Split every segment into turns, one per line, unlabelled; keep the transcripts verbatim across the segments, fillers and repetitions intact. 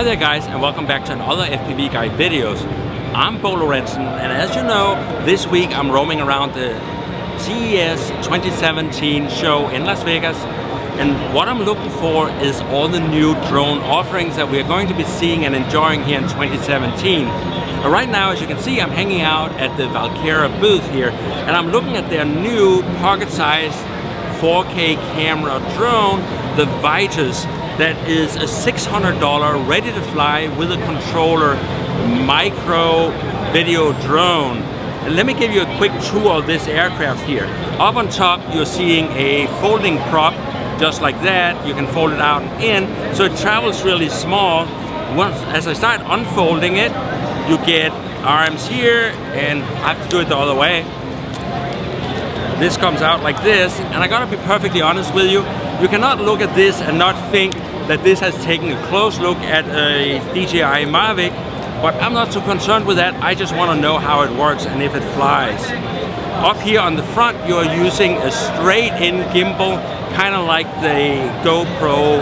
there guys, and welcome back to another F P V Guy videos. I'm Bo Lorentzen, and as you know, this week I'm roaming around the C E S twenty seventeen show in Las Vegas, and what I'm looking for is all the new drone offerings that we're going to be seeing and enjoying here in twenty seventeen. But right now, as you can see, I'm hanging out at the Valkera booth here, and I'm looking at their new pocket-sized four K camera drone, the Vitus. That is a six hundred dollar ready to fly with a controller micro video drone. And let me give you a quick tour of this aircraft here. Up on top you're seeing a folding prop just like that. You can fold it out and in, so it travels really small. Once as I start unfolding it, you get arms here, and I have to do it the other way. This comes out like this, and I gotta be perfectly honest with you, you cannot look at this and not think that this has taken a close look at a D J I Mavic, but I'm not too concerned with that. I just want to know how it works and if it flies. Up here on the front, you're using a straight-in gimbal, kind of like the GoPro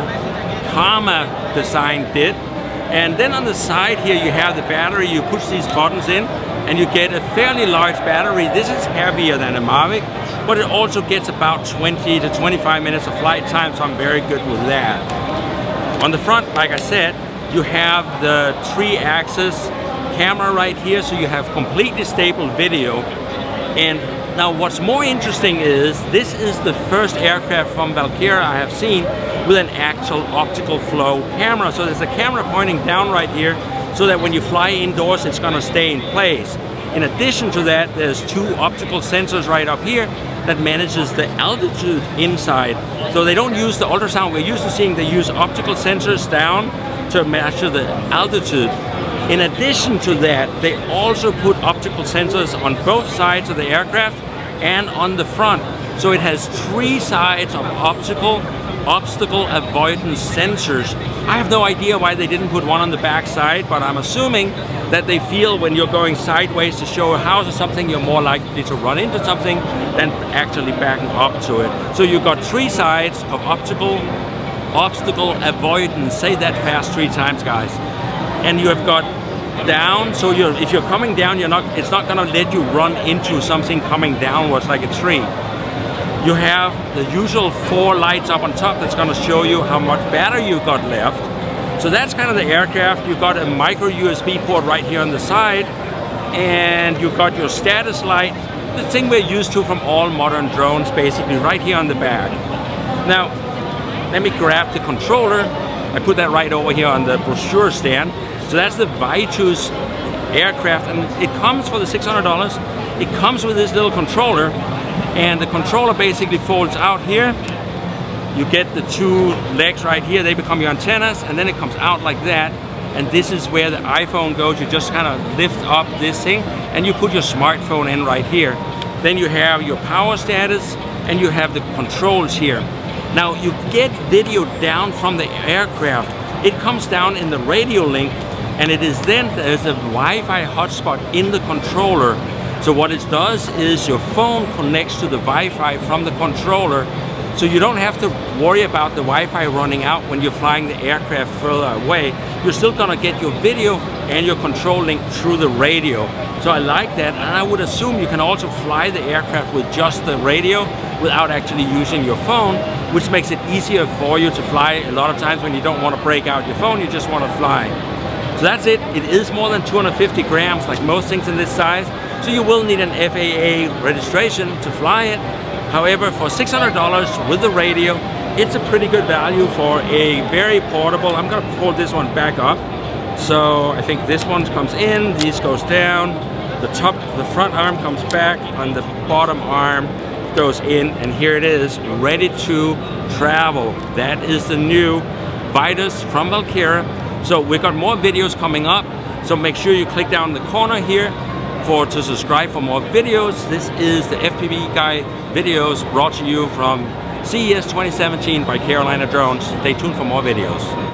Karma design did. And then on the side here, you have the battery. You push these buttons in, and you get a fairly large battery. This is heavier than a Mavic, but it also gets about twenty to twenty-five minutes of flight time, so I'm very good with that. On the front, like I said, you have the three-axis camera right here, so you have completely stable video. And now what's more interesting is, this is the first aircraft from Valkera I have seen with an actual optical flow camera. So there's a camera pointing down right here, so that when you fly indoors, it's gonna stay in place. In addition to that, there's two optical sensors right up here that manages the altitude inside. So they don't use the ultrasound we're used to seeing, they use optical sensors down to measure the altitude. In addition to that, they also put optical sensors on both sides of the aircraft and on the front. So it has three sides of optical obstacle avoidance sensors. I have no idea why they didn't put one on the back side, but I'm assuming that they feel when you're going sideways to show a house or something, you're more likely to run into something than actually backing up to it. So you've got three sides of optical obstacle avoidance. Say that fast three times, guys. And you have got down, so you're, if you're coming down, you're not, it's not gonna let you run into something coming downwards like a tree. You have the usual four lights up on top that's gonna show you how much battery you've got left. So that's kind of the aircraft. You've got a micro U S B port right here on the side, and you've got your status light, the thing we're used to from all modern drones, basically right here on the back. Now, let me grab the controller. I put that right over here on the brochure stand. So that's the Vitus aircraft, and it comes for the six hundred dollars. It comes with this little controller, and the controller basically folds out here. You get the two legs right here, they become your antennas, and then it comes out like that. And this is where the iPhone goes. You just kind of lift up this thing, and you put your smartphone in right here. Then you have your power status, and you have the controls here. Now you get video down from the aircraft. It comes down in the radio link, and it is then, there's a Wi-Fi hotspot in the controller. So what it does is your phone connects to the Wi-Fi from the controller, so you don't have to worry about the Wi-Fi running out when you're flying the aircraft further away. You're still gonna get your video and your control link through the radio. So I like that, and I would assume you can also fly the aircraft with just the radio without actually using your phone, which makes it easier for you to fly. A lot of times when you don't want to break out your phone, you just want to fly. So that's it. It is more than two hundred fifty grams, like most things in this size. So you will need an F A A registration to fly it. However, for six hundred dollars with the radio, it's a pretty good value for a very portable. I'm gonna fold this one back up. So I think this one comes in, this goes down, the top, the front arm comes back, on the bottom arm goes in, and here it is, ready to travel. That is the new Vitus from Valkera. So we've got more videos coming up, so make sure you click down in the corner here for to subscribe for more videos. This is the F P V Guy videos brought to you from C E S twenty seventeen by Carolina Drones. Stay tuned for more videos.